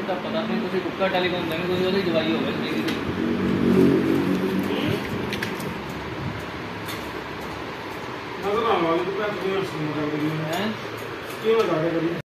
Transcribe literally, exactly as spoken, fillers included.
ਤਾਂ ਪਤਾ ਨਹੀਂ ਤੁਸੀਂ ਕੁੱਕਰ ਟੈਲੀਕਾਮ ਦੇਣੀ ਕੋਈ ਉਹਦੀ ਦਵਾਈ ਹੋਵੇ ਮੇਰੀ ਦੀ ਨਜ਼ਰ ਆਵਾਂਗੇ ਤਾਂ ਪੈਸੇ ਨਹੀਂ ਸੁਣਨਾ ਕਰਦੇ ਹੈ ਕੀ ਲਗਾ ਕੇ ਕਰੀ